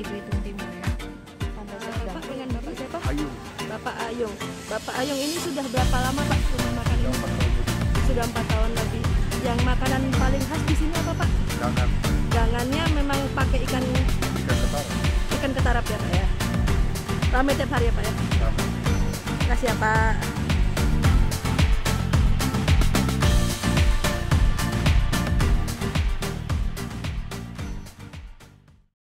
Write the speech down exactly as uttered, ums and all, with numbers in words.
Belitung Timur ya. Pantai Serdang. Bapak dengan Bapak siapa? Ayung. Bapak Ayung. Bapak Ayung ini sudah berapa lama Pak rumah makan ini? Sudah empat tahun lebih. Yang makanan paling khas di sini apa Pak? Jangan. Gangannya memang pakai ikan Ikan ketara. ikan ketarap ya Pak ya. Ramai tiap hari ya Pak ya. Sama. Terima kasih ya Pak.